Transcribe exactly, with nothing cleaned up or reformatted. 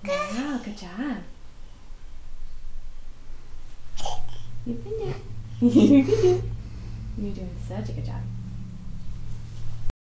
Wow, good job. You can do it. You can do it. You're doing such a good job.